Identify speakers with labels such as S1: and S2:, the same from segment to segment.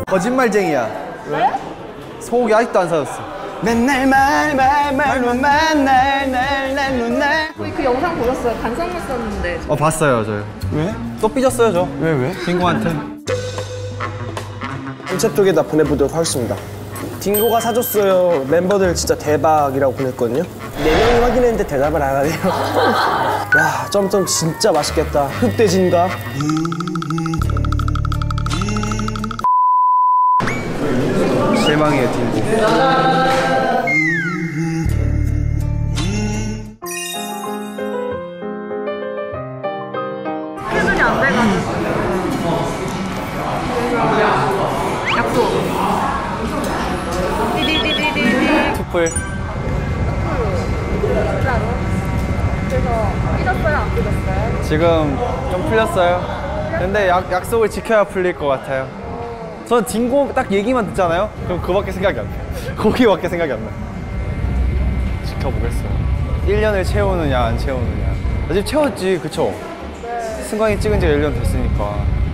S1: 거짓말쟁이야. 왜? 소고기 아직도 안 사줬어. 맨날 말로 맨날.
S2: 저희 그 영상 보셨어요? 반성문 썼는데.
S1: 봤어요 저요.
S3: 왜?
S1: 또 삐졌어요 저.
S3: 왜?
S1: 친구한테.
S3: 콘셉 쪽에다 보내보도록 하겠습니다. 딩고가 사줬어요. 멤버들 진짜 대박이라고 보냈거든요. 4명이 확인했는데 대답을 안 하네요. 야, 점점 진짜 맛있겠다. 흑돼지인가?
S1: 실망이에요 딩고.
S2: 스케줄이 안 돼가지고. 약속. 디디디디디디.
S1: 투플.
S2: 진짜로? 그래서 삐졌어요? 안 삐졌어요?
S1: 지금 좀 풀렸어요. 근데 약속을 지켜야 풀릴 것 같아요. 전 딩고 딱 얘기만 듣잖아요? 그럼 그밖에 생각이 안 나요. 거기밖에 생각이 안 나요. 지켜보겠어요. 1년을 채우느냐 안 채우느냐. 아직 채웠지, 그쵸?
S2: 네.
S1: 승관이 찍은 지가 1년 됐으니까.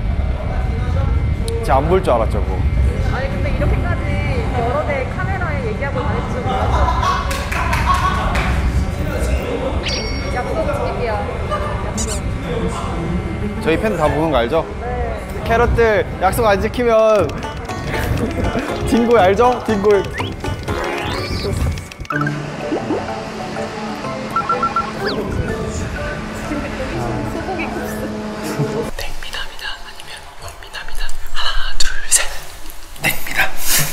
S1: 제가 안 볼 줄 알았죠, 그거.
S2: 아니 근데 이렇게까지 여러 대 카메라에 얘기하고 다닐 줄 몰랐어. 약속 지킬게요. 약속.
S1: 저희 팬들 다 보는 거 알죠?
S2: 네.
S1: 캐럿들 약속 안 지키면 딩고이 알죠? 딩고이.
S2: 소고기 kup스.
S4: 냉미남이다 아니면 원미남이다. 하나 둘 셋. 냉미남.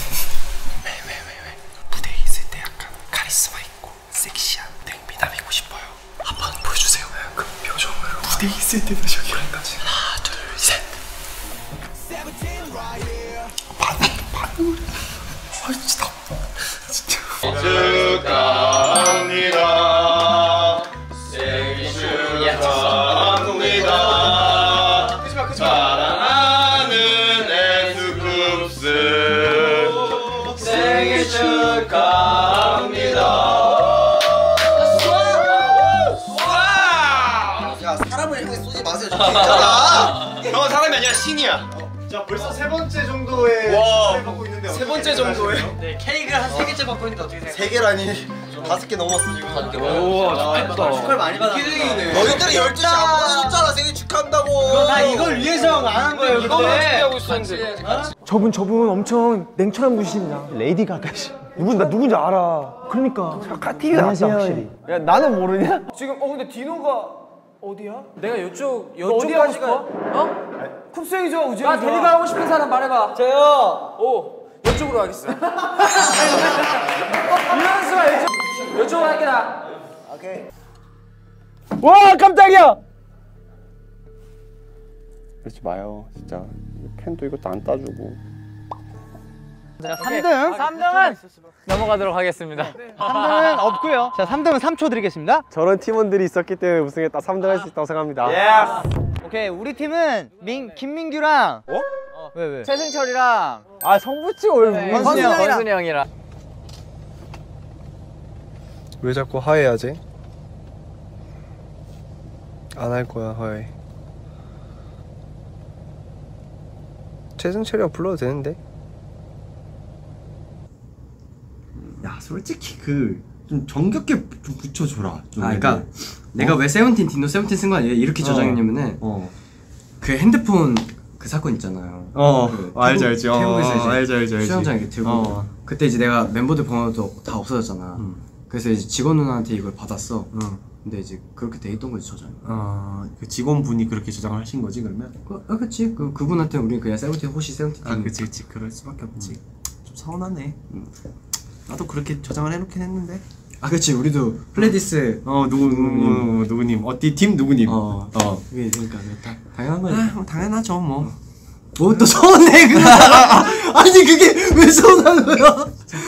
S4: 왜 무대에 있을 때 약간 카리스마 있고 섹시한 냉미남이고 싶어요. 한번 보여주세요. 그 표정으로 무대에 있을 때 표정이 여기까지. 하나 둘 셋. 반응. 아 진짜
S5: 축하합니다. 생일 축하합니다. 사랑하는 에스쿱스 생일 축하합니다.
S6: 야, 사람을 향해 쏘지 마세요. 진짜.
S5: 너 사람이 아니라 신이야.
S1: 자, 벌써 세 번째 정도의
S5: 와.
S1: 받고 있는데
S5: 세 번째 정도에.
S4: 네 케이크를 한 3개째 받고 있는데 어떻게 생각해요?
S6: 3개라니 5개 넘었어 지금. 5개.
S1: 우와, 좋겠다.
S4: 축하를 많이 받았네.
S6: 너희들이 12시 안 보내줬잖아. 생일 축하한다고.
S4: 나 이걸 위해서 안 한 거예요.
S5: 이거만 준비하고 있었는데.
S3: 저분 엄청 냉철한 분이십니다. 레이디 가가 씨. 나 누군지 알아. 그러니까. TV 나왔다 확실히.
S1: 야, 나는 모르냐?
S3: 지금 근데 디노가 어디야?
S4: 내가 요쪽
S3: 어디 가고 싶어? 쿱스 좋아, 우진이 좋아.
S4: 데려가고 싶은 사람 말해봐. 저요. 오, 이쪽으로 가겠어요. 유현수가 이쪽으로 할게라.
S3: 오케이. 와, 깜짝이야.
S1: 그러지 마요, 진짜. 팬도 이것도 안 따주고.
S7: 자, 3등은 넘어가도록 하겠습니다. 3등은 없고요. 자, 3등은 3초 드리겠습니다.
S1: 저런 팀원들이 있었기 때문에 우승했다 3등 할 수 있다고 생각합니다.
S7: 오케이, 우리 팀은 김민규랑 왜? 최승철이랑
S1: 성부치 왜
S7: 권순이 형이랑
S1: 왜 자꾸 하해하지? 안 할 거야, 하해. 최승철이가 불러도 되는데?
S8: 야 솔직히 좀 정겹게 좀 붙여줘라. 좀 그러니까 내가 왜 세븐틴 디노 세븐틴 쓴 거 아니에요? 이렇게 저장했냐면은 그 핸드폰 그 사건 있잖아요.
S1: 알지.
S8: 태국에서 이제
S1: 알지.
S8: 수영장 이렇게 들고 그때 이제 내가 멤버들 번호도 다 없어졌잖아. 그래서 이제 직원 누나한테 이걸 받았어. 근데 이제 그렇게 돼 있던 거지 저장이.
S9: 그 직원분이 그렇게 저장을 하신 거지 그러면?
S8: 그치. 그분한테 우리는 그냥 세븐틴 호시 세븐틴.
S9: 그치. 그럴 수밖에 없지. 좀 서운하네. 나도 그렇게 저장을 해놓긴 했는데.
S8: 그치. 우리도 플레디스
S9: 누구님 팀 누구님.
S8: 그게 그러니까 당연한 거지.
S9: 당연하죠 뭐.
S8: 뭐 또 서운해 그거. 아니 그게 왜 서운한 거야?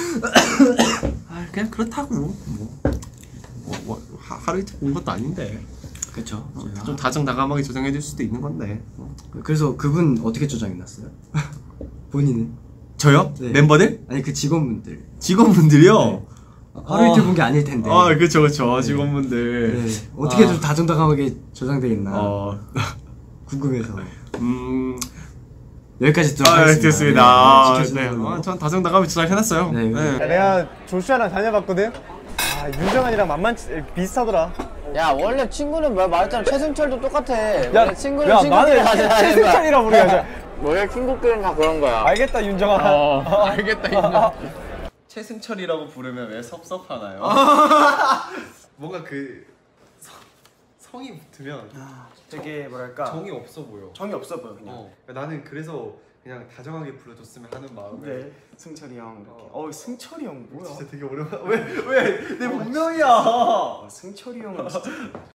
S9: 그냥 그렇다고 뭐 하루 이틀 본 것도 아닌데.
S8: 그쵸.
S9: 좀 다정다감하게 저장해줄 수도 있는 건데.
S8: 그래서 그분 어떻게 저장해놨어요? 본인은?
S9: 저요?
S8: 네.
S9: 멤버들?
S8: 아니 그 직원분들이요?
S9: 네.
S8: 하루 이틀 본 게 아닐 텐데.
S9: 그쵸.
S8: 네.
S9: 직원분들.
S8: 네. 어떻게 좀 다정다감하게 저장되겠나 궁금해서. 여기까지 듣도록 하겠습니다.
S9: 됐습니다.
S8: 네, 지켜주세요.
S9: 전 다정다감을 잘 해놨어요.
S8: 네.
S1: 내가 조슈아랑 다녀봤거든. 아 윤정환이랑 비슷하더라.
S7: 야 원래 친구는 말했잖아. 최승철도 똑같아. 원래 친구는
S1: 야,
S7: 친구끼리
S1: 나는
S7: 하자.
S1: 최승철이라고 부르자.
S7: 원래 친구끼리는 다 그런 거야.
S1: 알겠다 윤정환.
S7: 알겠다 윤정.
S1: 최승철이라고 부르면 왜 섭섭하나요? 뭔가 그 성이 붙으면
S3: 되게 뭐랄까
S1: 정이 없어 보여.
S3: 정이 없어 보여 그냥.
S1: 나는 그래서 그냥 다정하게 불러줬으면 하는 마음에.
S3: 네, 승철이 형 이렇게. 승철이 형 뭐야?
S1: 진짜 되게 오랜만. 왜 내 본명이야?
S3: 승철이 형은 진짜